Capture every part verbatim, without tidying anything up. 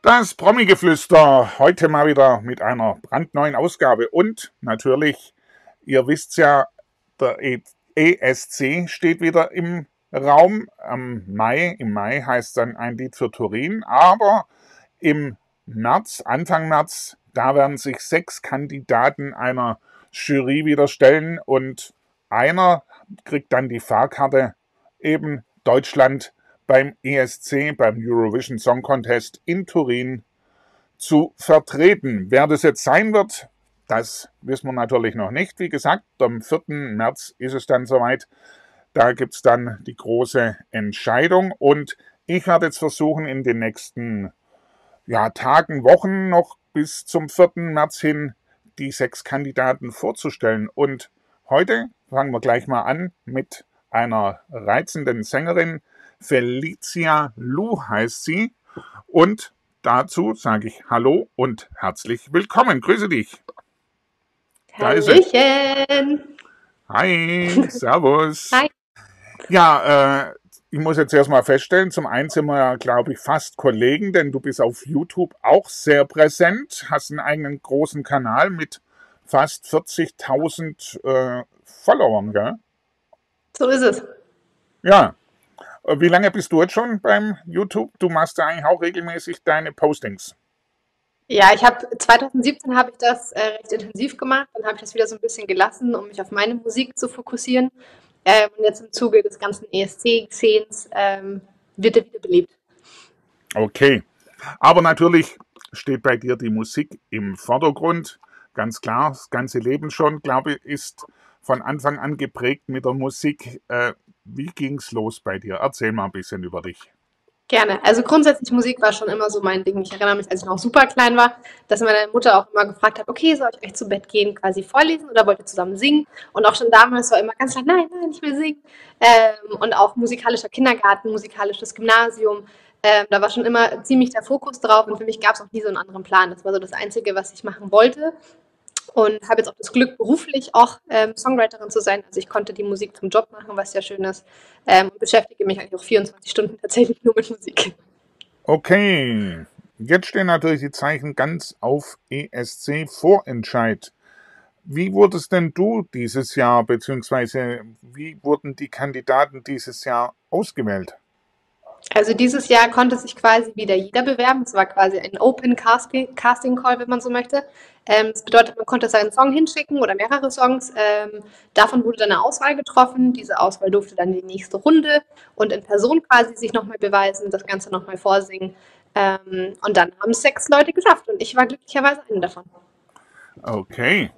Das Promi-Geflüster, heute mal wieder mit einer brandneuen Ausgabe. Und natürlich, ihr wisst ja, der E S C steht wieder im Raum. Am Mai, im Mai heißt dann ein Lied für Turin. Aber im März, Anfang März, da werden sich sechs Kandidaten einer Jury wieder stellen. Und einer kriegt dann die Fahrkarte, eben Deutschland beim E S C, beim Eurovision Song Contest in Turin zu vertreten. Wer das jetzt sein wird, das wissen wir natürlich noch nicht. Wie gesagt, am vierten März ist es dann soweit. Da gibt es dann die große Entscheidung. Und ich werde jetzt versuchen, in den nächsten ja, Tagen, Wochen noch bis zum vierten März hin die sechs Kandidaten vorzustellen. Und heute fangen wir gleich mal an mit einer reizenden Sängerin. Felicia Lu heißt sie. Und dazu sage ich Hallo und herzlich willkommen. Grüße dich. Da ist sie. Hi, servus. Hi. Ja, äh, ich muss jetzt erstmal feststellen, zum einen sind wir ja, glaube ich, fast Kollegen, denn du bist auf YouTube auch sehr präsent, hast einen eigenen großen Kanal mit fast vierzigtausend äh, Followern, gell? So ist es. Ja. Wie lange bist du jetzt schon beim YouTube? Du machst ja eigentlich auch regelmäßig deine Postings. Ja, ich habe zwanzig siebzehn habe ich das äh, recht intensiv gemacht. Dann habe ich das wieder so ein bisschen gelassen, um mich auf meine Musik zu fokussieren. Ähm, und jetzt im Zuge des ganzen E S C-Geschehens ähm, wird er wieder belebt. Okay. Aber natürlich steht bei dir die Musik im Vordergrund. Ganz klar, das ganze Leben schon, glaube ich, ist von Anfang an geprägt mit der Musik. Äh, wie ging's los bei dir? Erzähl mal ein bisschen über dich. Gerne. Also grundsätzlich Musik war schon immer so mein Ding. Ich erinnere mich, als ich noch super klein war, dass meine Mutter auch immer gefragt hat, okay, soll ich euch zu Bett gehen, quasi vorlesen oder wollt ihr zusammen singen? Und auch schon damals war immer ganz klar, nein, nein, ich will singen. Ähm, und auch musikalischer Kindergarten, musikalisches Gymnasium. Ähm, da war schon immer ziemlich der Fokus drauf und für mich gab es auch nie so einen anderen Plan. Das war so das Einzige, was ich machen wollte. Und habe jetzt auch das Glück, beruflich auch ähm, Songwriterin zu sein. Also ich konnte die Musik zum Job machen, was ja schön ist. Ähm, und beschäftige mich eigentlich auch vierundzwanzig Stunden tatsächlich nur mit Musik. Okay, jetzt stehen natürlich die Zeichen ganz auf E S C-Vorentscheid. Wie wurdest denn du dieses Jahr, beziehungsweise wie wurden die Kandidaten dieses Jahr ausgewählt? Also dieses Jahr konnte sich quasi wieder jeder bewerben. Es war quasi ein Open Casting Casting Call, wenn man so möchte. Ähm, das bedeutet, man konnte seinen Song hinschicken oder mehrere Songs. Ähm, davon wurde dann eine Auswahl getroffen. Diese Auswahl durfte dann die nächste Runde und in Person quasi sich nochmal beweisen, das Ganze nochmal vorsingen. Ähm, und dann haben es sechs Leute geschafft und ich war glücklicherweise eine davon. Okay.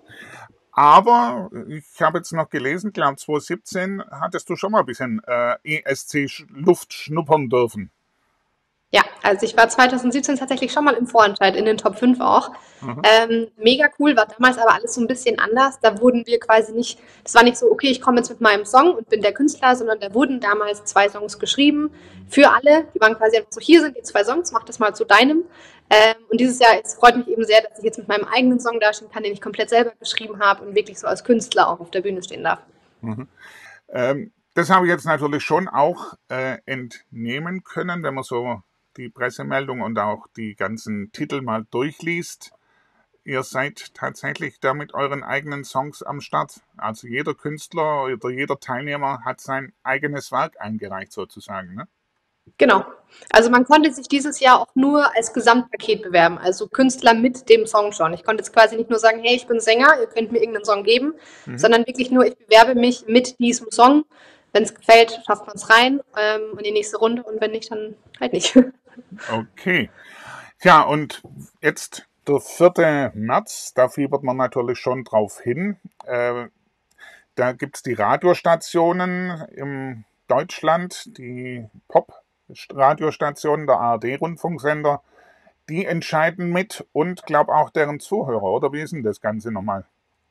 Aber ich habe jetzt noch gelesen, glaube zwanzig siebzehn hattest du schon mal ein bisschen äh, E S C-Luft schnuppern dürfen. Ja, also ich war zwanzig siebzehn tatsächlich schon mal im Vorentscheid, in den Top fünf auch. Mhm. Ähm, mega cool, war damals aber alles so ein bisschen anders. Da wurden wir quasi nicht, das war nicht so, okay, ich komme jetzt mit meinem Song und bin der Künstler, sondern da wurden damals zwei Songs geschrieben für alle. Die waren quasi einfach so, hier sind die zwei Songs, mach das mal zu deinem. Ähm, und dieses Jahr, es freut mich eben sehr, dass ich jetzt mit meinem eigenen Song dastehen kann, den ich komplett selber geschrieben habe und wirklich so als Künstler auch auf der Bühne stehen darf. Mhm. Ähm, das habe ich jetzt natürlich schon auch äh, entnehmen können, wenn man so die Pressemeldung und auch die ganzen Titel mal durchliest. Ihr seid tatsächlich da mit euren eigenen Songs am Start. Also jeder Künstler oder jeder Teilnehmer hat sein eigenes Werk eingereicht sozusagen, ne? Genau. Also man konnte sich dieses Jahr auch nur als Gesamtpaket bewerben, also Künstler mit dem Song schon. Ich konnte jetzt quasi nicht nur sagen, hey, ich bin Sänger, ihr könnt mir irgendeinen Song geben, Mhm. sondern wirklich nur, ich bewerbe mich mit diesem Song. Wenn es gefällt, schafft man es rein ähm, in die nächste Runde und wenn nicht, dann halt nicht. Okay. Tja, und jetzt der vierte März, da fiebert man natürlich schon drauf hin. Äh, da gibt es die Radiostationen in Deutschland, die Pop-Radiostationen, der A R D-Rundfunksender, die entscheiden mit und glaube auch deren Zuhörer, oder wie ist denn das Ganze nochmal?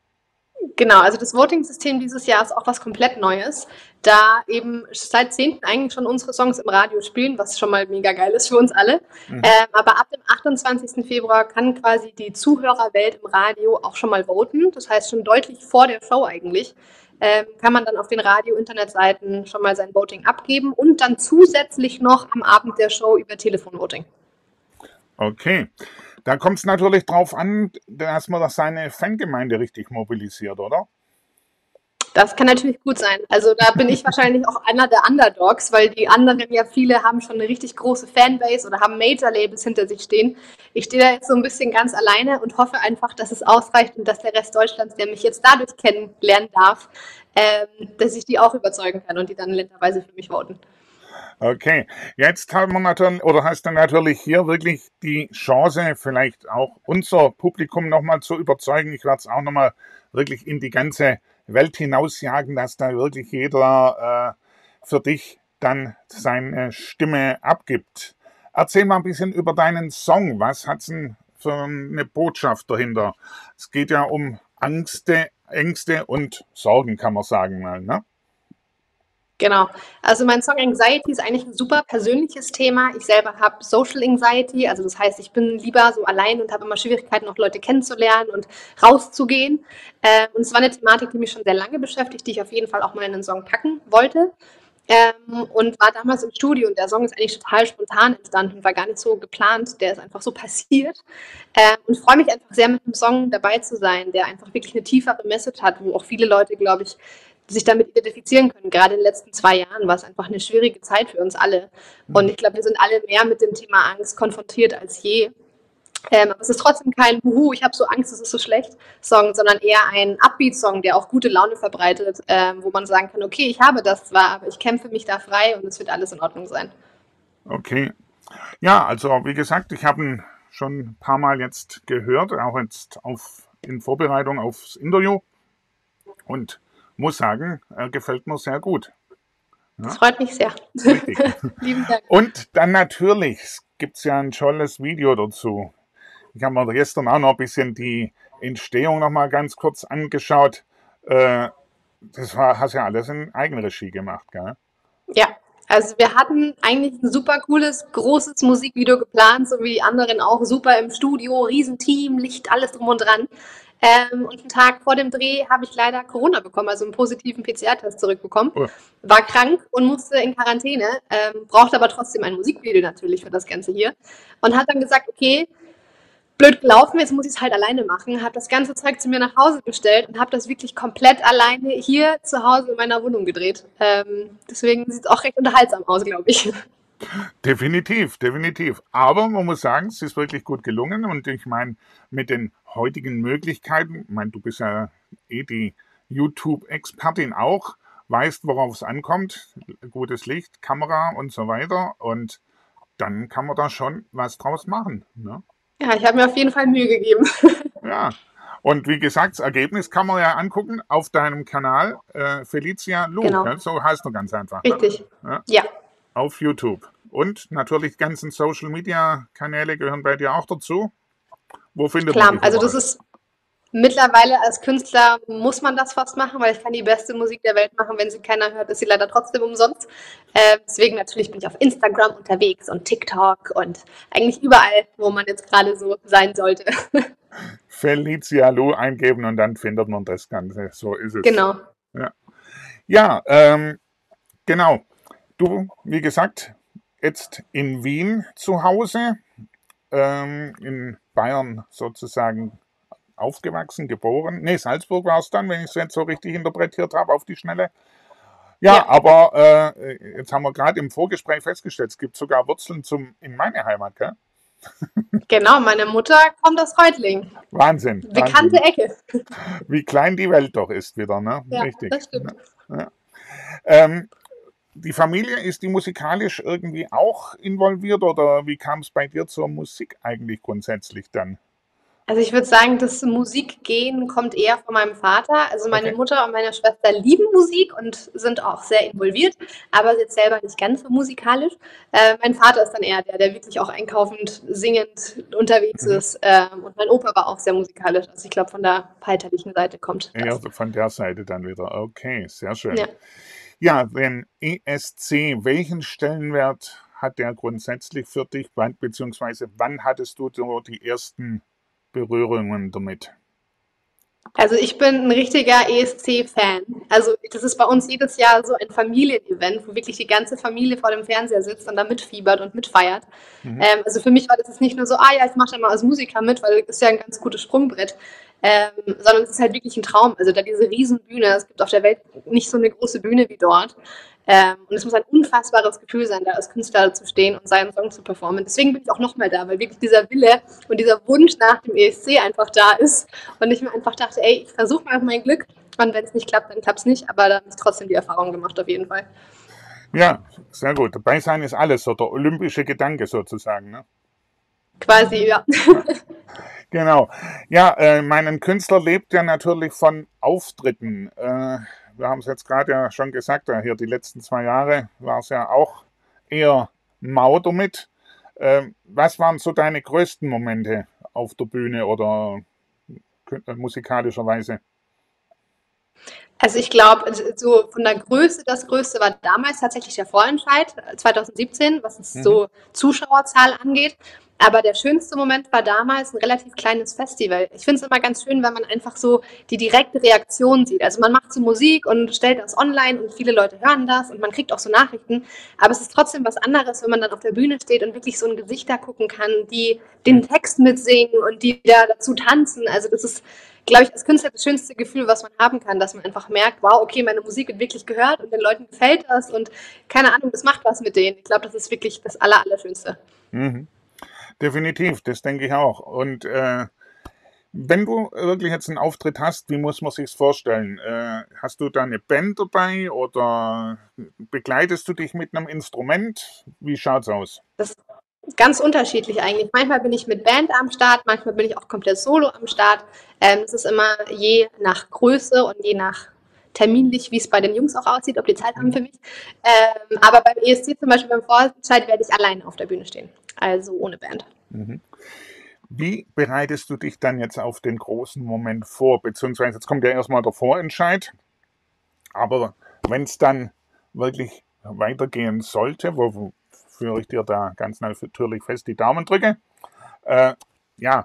Genau, also das Voting-System dieses Jahr ist auch was komplett Neues, da eben seit zehnten eigentlich schon unsere Songs im Radio spielen, was schon mal mega geil ist für uns alle. Mhm. Ähm, aber ab dem achtundzwanzigsten Februar kann quasi die Zuhörerwelt im Radio auch schon mal voten. Das heißt, schon deutlich vor der Show eigentlich ähm, kann man dann auf den Radio-Internetseiten schon mal sein Voting abgeben und dann zusätzlich noch am Abend der Show über Telefonvoting. Okay. Da kommt es natürlich drauf an, dass man das seine Fangemeinde richtig mobilisiert, oder? Das kann natürlich gut sein. Also da bin ich wahrscheinlich auch einer der Underdogs, weil die anderen ja viele haben schon eine richtig große Fanbase oder haben Major-Labels hinter sich stehen. Ich stehe da jetzt so ein bisschen ganz alleine und hoffe einfach, dass es ausreicht und dass der Rest Deutschlands, der mich jetzt dadurch kennenlernen darf, ähm, dass ich die auch überzeugen kann und die dann netterweise für mich voten. Okay, jetzt haben wir natürlich, oder hast du natürlich hier wirklich die Chance, vielleicht auch unser Publikum nochmal zu überzeugen. Ich werde es auch nochmal wirklich in die ganze Welt hinausjagen, dass da wirklich jeder äh, für dich dann seine Stimme abgibt. Erzähl mal ein bisschen über deinen Song. Was hat's denn für eine Botschaft dahinter? Es geht ja um Ängste, Ängste und Sorgen, kann man sagen mal, ne? Genau. Also mein Song Anxiety ist eigentlich ein super persönliches Thema. Ich selber habe Social Anxiety, also das heißt, ich bin lieber so allein und habe immer Schwierigkeiten, auch Leute kennenzulernen und rauszugehen. Äh, und es war eine Thematik, die mich schon sehr lange beschäftigt, die ich auf jeden Fall auch mal in einen Song packen wollte. Ähm, und war damals im Studio und der Song ist eigentlich total spontan entstanden, war gar nicht so geplant, der ist einfach so passiert. Ähm, und freue mich einfach sehr, mit einem Song dabei zu sein, der einfach wirklich eine tiefere Message hat, wo auch viele Leute, glaube ich, sich damit identifizieren können. Gerade in den letzten zwei Jahren war es einfach eine schwierige Zeit für uns alle. Und ich glaube, wir sind alle mehr mit dem Thema Angst konfrontiert als je. Ähm, aber es ist trotzdem kein Huhu, ich habe so Angst, es ist so schlecht Song, sondern eher ein Upbeat-Song, der auch gute Laune verbreitet, ähm, wo man sagen kann, okay, ich habe das zwar, aber ich kämpfe mich da frei und es wird alles in Ordnung sein. Okay. Ja, also wie gesagt, ich habe ihn schon ein paar Mal jetzt gehört, auch jetzt auf, in Vorbereitung aufs Interview und muss sagen, er gefällt mir sehr gut. Das Ja, freut mich sehr. richtig. Lieben Dank. Und dann natürlich gibt es ja ein tolles Video dazu. Ich habe mir gestern auch noch ein bisschen die Entstehung noch mal ganz kurz angeschaut. Äh, das war, hast ja alles in Eigenregie gemacht, gell? Ja, also wir hatten eigentlich ein super cooles, großes Musikvideo geplant, so wie die anderen auch, super im Studio, Riesenteam, Licht, alles drum und dran. Ähm, und einen Tag vor dem Dreh habe ich leider Corona bekommen, also einen positiven P C R-Test zurückbekommen. Oh, War krank und musste in Quarantäne, ähm, brauchte aber trotzdem ein Musikvideo natürlich für das Ganze hier. Und hat dann gesagt, okay, blöd gelaufen, jetzt muss ich es halt alleine machen. Habe das ganze Zeug zu mir nach Hause bestellt und habe das wirklich komplett alleine hier zu Hause in meiner Wohnung gedreht. Ähm, deswegen sieht es auch recht unterhaltsam aus, glaube ich. definitiv, definitiv. Aber man muss sagen, es ist wirklich gut gelungen. Und ich meine, mit den heutigen Möglichkeiten, ich meine, du bist ja eh die YouTube-Expertin auch, weißt, worauf es ankommt, gutes Licht, Kamera und so weiter. Und dann kann man da schon was draus machen. Ne? Ja, ich habe mir auf jeden Fall Mühe gegeben. Ja. Und wie gesagt, das Ergebnis kann man ja angucken auf deinem Kanal äh, Felicia Lu. Genau, Gell? So heißt du ganz einfach. Ne? richtig. Ja, Ja, auf YouTube. Und natürlich die ganzen Social Media Kanäle gehören bei dir auch dazu. Wo findet man klar. dich Also das überall? ist mittlerweile als Künstler muss man das fast machen, weil ich kann die beste Musik der Welt machen, wenn sie keiner hört, ist sie leider trotzdem umsonst. Äh, deswegen natürlich bin ich auf Instagram unterwegs und TikTok und eigentlich überall, wo man jetzt gerade so sein sollte. Felicia Lu eingeben und dann findet man das Ganze. So ist es. Genau. Ja, ja ähm, genau. Du, wie gesagt, jetzt in Wien zu Hause, ähm, in Bayern sozusagen aufgewachsen, geboren. Nee, Salzburg war es dann, wenn ich es jetzt so richtig interpretiert habe, auf die Schnelle. Ja, Ja, aber äh, jetzt haben wir gerade im Vorgespräch festgestellt, es gibt sogar Wurzeln zum, in meine Heimat, gell? genau. Meine Mutter kommt aus Reutlingen. Wahnsinn, Bekannte Wahnsinn. Ecke. Wie klein die Welt doch ist wieder, ne? Ja, Richtig. das stimmt. Ja. Ähm, die Familie, ist die musikalisch irgendwie auch involviert oder wie kam es bei dir zur Musik eigentlich grundsätzlich dann? Also ich würde sagen, das Musikgehen kommt eher von meinem Vater. Also meine Okay. Mutter und meine Schwester lieben Musik und sind auch sehr involviert, aber jetzt selber nicht ganz so musikalisch. Äh, mein Vater ist dann eher der, der wirklich auch einkaufend, singend unterwegs Mhm. ist. Ähm, und mein Opa war auch sehr musikalisch. Also ich glaube, von der väterlichen Seite kommt Ja, das. von der Seite dann wieder. Okay, sehr schön. Ja. Ja, den E S C, welchen Stellenwert hat der grundsätzlich für dich, wann, beziehungsweise wann hattest du so die ersten Berührungen damit? Also ich bin ein richtiger E S C-Fan. Also das ist bei uns jedes Jahr so ein Familienevent, wo wirklich die ganze Familie vor dem Fernseher sitzt und da mitfiebert und mitfeiert. Mhm. Ähm, also für mich war das jetzt nicht nur so, ah ja, ich mache da mal als Musiker mit, weil das ist ja ein ganz gutes Sprungbrett, ähm, sondern es ist halt wirklich ein Traum. Also da diese Riesenbühne, es gibt auf der Welt nicht so eine große Bühne wie dort. Ähm, und es muss ein unfassbares Gefühl sein, da als Künstler zu stehen und seinen Song zu performen. Deswegen bin ich auch nochmal da, weil wirklich dieser Wille und dieser Wunsch nach dem E S C einfach da ist. Und ich mir einfach dachte, ey, ich versuche mal mein Glück. Und wenn es nicht klappt, dann klappt es nicht. Aber dann habe ich trotzdem die Erfahrung gemacht, auf jeden Fall. Ja, sehr gut. Dabei sein ist alles, so der olympische Gedanke sozusagen. Ne? Quasi, ja. Genau. Ja, äh, mein Künstler lebt ja natürlich von Auftritten. Äh, wir haben es jetzt gerade ja schon gesagt, ja, hier die letzten zwei Jahre war es ja auch eher mau damit. Ähm, was waren so deine größten Momente auf der Bühne oder äh, musikalischerweise? Also ich glaube, so von der Größe, das Größte war damals tatsächlich der Vorentscheid äh, zwanzig siebzehn, was es Mhm. so Zuschauerzahl angeht. Aber der schönste Moment war damals ein relativ kleines Festival. Ich finde es immer ganz schön, wenn man einfach so die direkte Reaktion sieht. Also man macht so Musik und stellt das online und viele Leute hören das und man kriegt auch so Nachrichten. Aber es ist trotzdem was anderes, wenn man dann auf der Bühne steht und wirklich so in Gesichter gucken kann, die den Mhm. Text mitsingen und die da dazu tanzen. Also das ist, glaube ich, als Künstler das schönste Gefühl, was man haben kann, dass man einfach merkt, wow, okay, meine Musik wird wirklich gehört und den Leuten gefällt das und keine Ahnung, das macht was mit denen. Ich glaube, das ist wirklich das Aller, Allerschönste. Mhm. Definitiv, das denke ich auch. Und äh, wenn du wirklich jetzt einen Auftritt hast, wie muss man sich's vorstellen? Äh, hast du da eine Band dabei oder begleitest du dich mit einem Instrument? Wie schaut's aus? Das ist ganz unterschiedlich eigentlich. Manchmal bin ich mit Band am Start, manchmal bin ich auch komplett solo am Start. Ähm, es ist immer je nach Größe und je nach terminlich, wie es bei den Jungs auch aussieht, ob die Zeit haben Mhm. für mich. Ähm, aber beim E S C zum Beispiel, beim Vorentscheid, werde ich alleine auf der Bühne stehen. Also ohne Band. Mhm. Wie bereitest du dich dann jetzt auf den großen Moment vor? Beziehungsweise jetzt kommt ja erstmal der Vorentscheid, aber wenn es dann wirklich weitergehen sollte, wofür ich dir da ganz natürlich fest die Daumen drücke, äh, ja,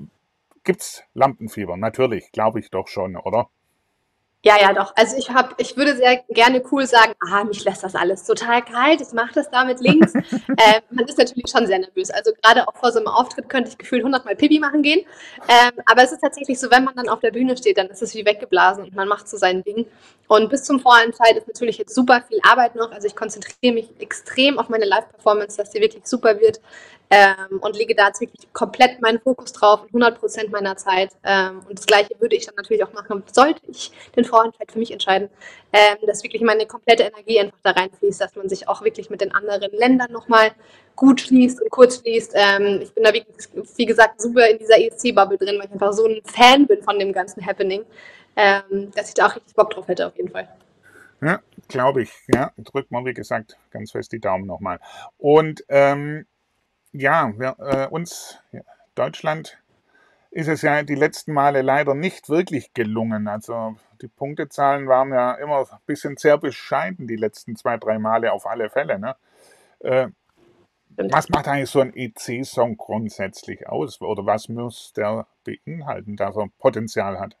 gibt's Lampenfieber? Natürlich, glaube ich doch schon, oder? Ja, ja, doch. Also ich habe, ich würde sehr gerne cool sagen, ah, mich lässt das alles total kalt, ich mache das da mit links. Äh, man ist natürlich schon sehr nervös. Also gerade auch vor so einem Auftritt könnte ich gefühlt hundertmal Pipi machen gehen. Ähm, aber es ist tatsächlich so, wenn man dann auf der Bühne steht, dann ist es wie weggeblasen und man macht so sein Ding. Und bis zum Vorentscheid ist natürlich jetzt super viel Arbeit noch. Also ich konzentriere mich extrem auf meine Live-Performance, dass die wirklich super wird. Ähm, und lege da jetzt wirklich komplett meinen Fokus drauf und hundert Prozent meiner Zeit. Ähm, und das Gleiche würde ich dann natürlich auch machen, sollte ich den Vorentscheid für mich entscheiden, ähm, dass wirklich meine komplette Energie einfach da reinfließt, dass man sich auch wirklich mit den anderen Ländern nochmal gut schließt und kurz schließt. Ähm, ich bin da wirklich, wie gesagt, super in dieser E S C-Bubble drin, weil ich einfach so ein Fan bin von dem ganzen Happening, ähm, dass ich da auch richtig Bock drauf hätte, auf jeden Fall. Ja, glaube ich. Ja, drückt mal, wie gesagt, ganz fest die Daumen nochmal. Und ähm, ja, wir, äh, uns, ja, Deutschland, ist es ja die letzten Male leider nicht wirklich gelungen. Also die Punktezahlen waren ja immer ein bisschen sehr bescheiden die letzten zwei, drei Male auf alle Fälle. Ne? Äh, Stimmt. was macht eigentlich so ein E C-Song grundsätzlich aus? Oder was muss der beinhalten, dass er Potenzial hat?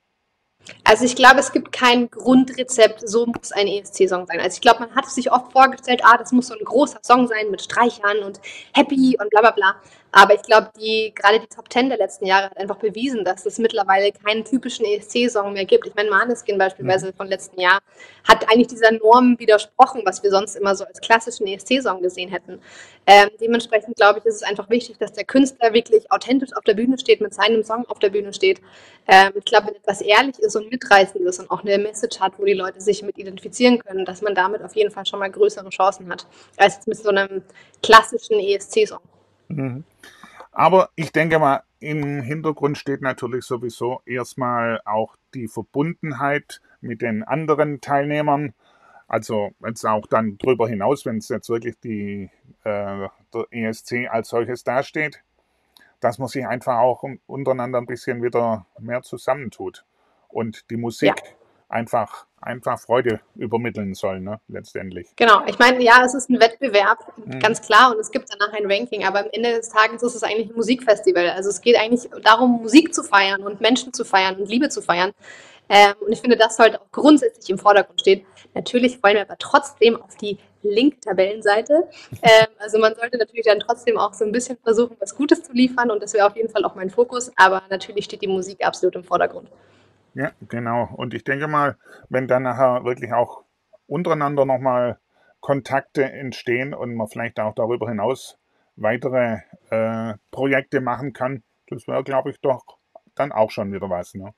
Also ich glaube, es gibt kein Grundrezept, so muss ein E S C-Song sein. Also ich glaube, man hat sich oft vorgestellt, ah, das muss so ein großer Song sein mit Streichern und Happy und bla bla bla. Aber ich glaube, die, gerade die Top Ten der letzten Jahre hat einfach bewiesen, dass es mittlerweile keinen typischen E S C-Song mehr gibt. Ich meine, Maneskin Mhm. beispielsweise von letzten Jahr hat eigentlich dieser Norm widersprochen, was wir sonst immer so als klassischen E S C-Song gesehen hätten. Ähm, dementsprechend glaube ich, ist es einfach wichtig, dass der Künstler wirklich authentisch auf der Bühne steht, mit seinem Song auf der Bühne steht. Ähm, ich glaube, wenn etwas ehrlich ist und mitreißend ist und auch eine Message hat, wo die Leute sich mit identifizieren können, dass man damit auf jeden Fall schon mal größere Chancen hat, als mit so einem klassischen E S C-Song. Mhm. Aber ich denke mal, im Hintergrund steht natürlich sowieso erstmal auch die Verbundenheit mit den anderen Teilnehmern. Also jetzt auch dann drüber hinaus, wenn es jetzt wirklich die, äh, der E S C als solches dasteht, dass man sich einfach auch untereinander ein bisschen wieder mehr zusammentut und die Ja. Musik einfach, einfach Freude übermitteln soll, ne, letztendlich. Genau, ich meine, ja, es ist ein Wettbewerb, Mhm. ganz klar, und es gibt danach ein Ranking, aber am Ende des Tages ist es eigentlich ein Musikfestival. Also es geht eigentlich darum, Musik zu feiern und Menschen zu feiern und Liebe zu feiern. Ähm, und ich finde, das sollte auch grundsätzlich im Vordergrund stehen. Natürlich wollen wir aber trotzdem auf die Link-Tabellenseite. Ähm, also man sollte natürlich dann trotzdem auch so ein bisschen versuchen, was Gutes zu liefern, und das wäre auf jeden Fall auch mein Fokus, aber natürlich steht die Musik absolut im Vordergrund. Ja, genau. Und ich denke mal, wenn dann nachher wirklich auch untereinander nochmal Kontakte entstehen und man vielleicht auch darüber hinaus weitere äh, Projekte machen kann, das wäre, glaube ich, doch dann auch schon wieder was. Ne?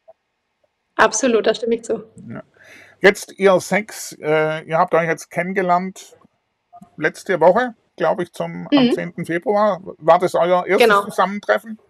Absolut, da stimme ich zu. Ja. Jetzt ihr sechs, äh, ihr habt euch jetzt kennengelernt letzte Woche, glaube ich, zum am Mhm, zehnten Februar. War das euer erstes genau. Zusammentreffen?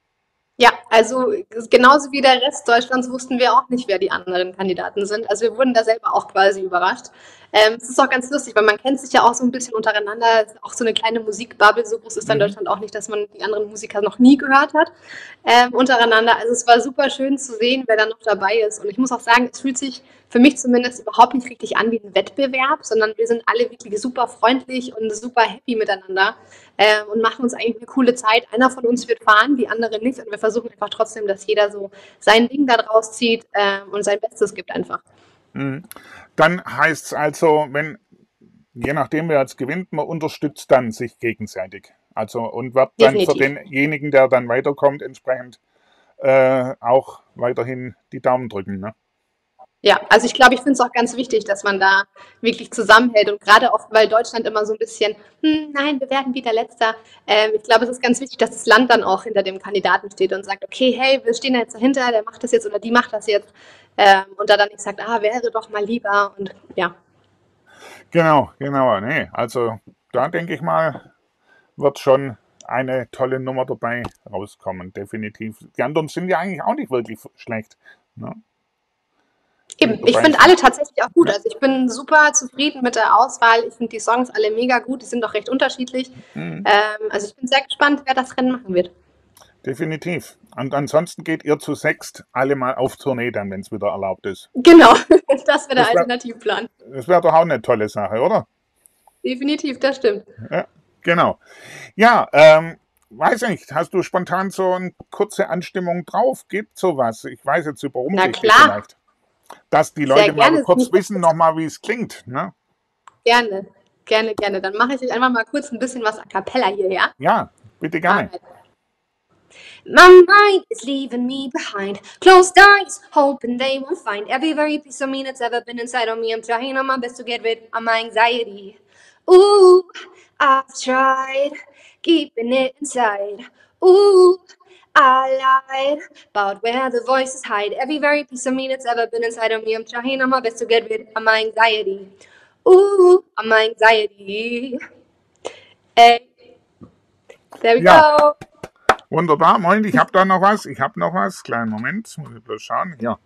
Ja, also genauso wie der Rest Deutschlands wussten wir auch nicht, wer die anderen Kandidaten sind. Also wir wurden da selber auch quasi überrascht. Ähm, es ist auch ganz lustig, weil man kennt sich ja auch so ein bisschen untereinander. Es ist auch so eine kleine Musikbubble. So groß ist dann Mhm. Deutschland auch nicht, dass man die anderen Musiker noch nie gehört hat ähm, untereinander. Also es war super schön zu sehen, wer da noch dabei ist. Und ich muss auch sagen, es fühlt sich für mich zumindest überhaupt nicht richtig an wie ein Wettbewerb, sondern wir sind alle wirklich super freundlich und super happy miteinander ähm, und machen uns eigentlich eine coole Zeit. Einer von uns wird fahren, die andere nicht. Und wir versuchen einfach trotzdem, dass jeder so sein Ding da draus zieht ähm, und sein Bestes gibt einfach. Mhm. Dann heißt es also, wenn je nachdem, wer jetzt gewinnt, man unterstützt dann sich gegenseitig. Also und wird dann für Definitiv. denjenigen, der dann weiterkommt, entsprechend äh, auch weiterhin die Daumen drücken. Ne? Ja, also ich glaube, ich finde es auch ganz wichtig, dass man da wirklich zusammenhält, und gerade auch, weil Deutschland immer so ein bisschen, hm, nein, wir werden wieder Letzter. Ähm, ich glaube, es ist ganz wichtig, dass das Land dann auch hinter dem Kandidaten steht und sagt, okay, hey, wir stehen da jetzt dahinter, der macht das jetzt oder die macht das jetzt. Ähm, und da dann nicht sagt, ah, wäre doch mal lieber, und ja, Genau, genau. Nee, also da denke ich mal, wird schon eine tolle Nummer dabei rauskommen, definitiv. Die anderen sind ja eigentlich auch nicht wirklich schlecht, ne, die eben. Ich dabei finde sind. alle tatsächlich auch gut. Ja. Also ich bin super zufrieden mit der Auswahl. Ich finde die Songs alle mega gut. Die sind auch recht unterschiedlich. Mhm. Ähm, also ich bin sehr gespannt, wer das Rennen machen wird. Definitiv. Und ansonsten geht ihr zu sechst alle mal auf Tournee dann, wenn es wieder erlaubt ist. Genau, das wäre der Das wäre Alternativplan. das wär doch auch eine tolle Sache, oder? Definitiv, das stimmt. Ja, genau. Ja, ähm, weiß nicht, hast du spontan so eine kurze Anstimmung drauf? Gibt sowas? Ich weiß jetzt, Na überrumpel ich dich klar, vielleicht. Dass die sehr Leute mal gerne. kurz wissen nochmal, wie es klingt. Ne? Gerne, gerne, gerne. Dann mache ich euch einfach mal kurz ein bisschen was a cappella hierher. Ja, bitte gerne. Alright. My mind is leaving me behind. Closed eyes, hoping they won't find every very piece of me that's ever been inside of me. I'm trying on my best to get rid of my anxiety. Ooh, I've tried keeping it inside. Ooh, I lied about where the voices hide. Every very piece of me that's ever been inside of me. I'm trying on my best to get rid of my anxiety. Ooh, of my anxiety. Hey, there we Ja, go. wunderbar. Moment, ich habe da noch was. Ich habe noch was. Kleinen Moment, muss ich bloß schauen. Ja,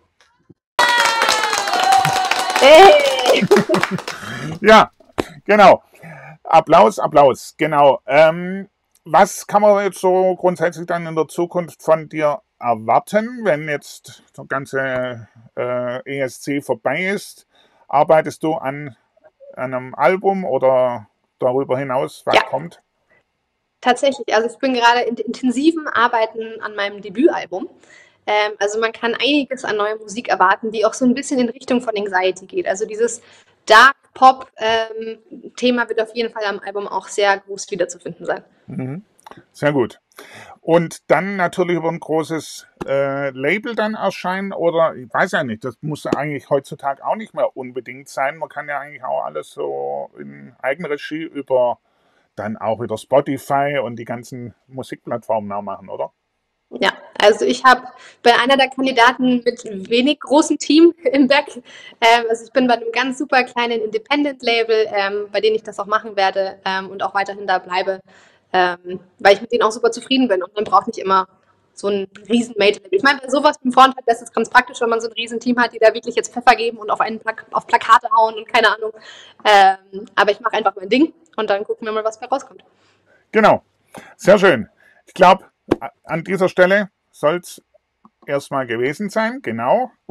Hey. ja, genau. Applaus, Applaus. Genau. Ähm, was kann man jetzt so grundsätzlich dann in der Zukunft von dir erwarten, wenn jetzt das ganze äh, E S C vorbei ist? Arbeitest du an, an einem Album oder darüber hinaus, was Ja, kommt? tatsächlich. Also ich bin gerade in intensiven Arbeiten an meinem Debütalbum. Ähm, also man kann einiges an neuer Musik erwarten, die auch so ein bisschen in Richtung von Anxiety geht. Also dieses Dark Pop ähm, Thema wird auf jeden Fall am Album auch sehr groß wiederzufinden sein. Mhm. Sehr gut. Und dann natürlich über ein großes äh, Label dann erscheinen oder ich weiß ja nicht, das muss ja eigentlich heutzutage auch nicht mehr unbedingt sein. Man kann ja eigentlich auch alles so in Eigenregie über dann auch wieder Spotify und die ganzen Musikplattformen auch machen, oder? Ja, also ich habe bei einer der Kandidaten mit wenig großem Team im Back. Ähm, also ich bin bei einem ganz super kleinen Independent-Label, ähm, bei dem ich das auch machen werde ähm, und auch weiterhin da bleibe, ähm, weil ich mit denen auch super zufrieden bin, und man braucht nicht immer so ein riesen Major-Label. Ich meine, bei sowas im Frontend ist es ganz praktisch, wenn man so ein riesen Team hat, die da wirklich jetzt Pfeffer geben und auf einen Plak auf Plakate hauen und keine Ahnung. Ähm, aber ich mache einfach mein Ding und dann gucken wir mal, was bei rauskommt. Genau. Sehr schön. Ich glaube, an dieser Stelle soll es erstmal gewesen sein. Genau.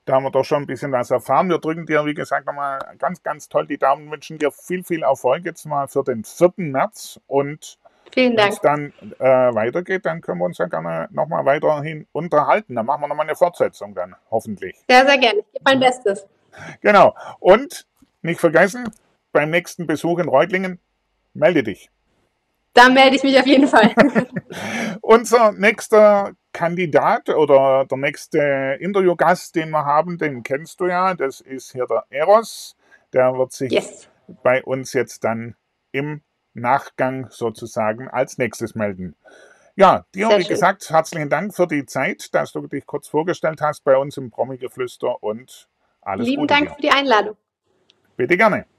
Da haben wir doch schon ein bisschen was erfahren. Wir drücken dir, wie gesagt, nochmal ganz, ganz toll die Daumen, wünschen dir viel, viel Erfolg jetzt mal für den vierten März. Und Vielen wenn es Dank. dann äh, weitergeht, dann können wir uns ja gerne nochmal weiterhin unterhalten. Dann machen wir nochmal eine Fortsetzung dann, hoffentlich. Sehr, sehr gerne. Ich gebe mein Bestes. Genau. Und nicht vergessen, beim nächsten Besuch in Reutlingen, melde dich. Da melde ich mich auf jeden Fall. Unser nächster Kandidat oder der nächste Interviewgast, den wir haben, den kennst du ja. Das ist hier der Eros. Der wird sich yes. bei uns jetzt dann im Nachgang sozusagen als nächstes melden. Ja, dir, Sehr wie schön. gesagt, herzlichen Dank für die Zeit, dass du dich kurz vorgestellt hast bei uns im Promi-Geflüster und alles Lieben Gute Dank dir. für die Einladung. Bitte gerne.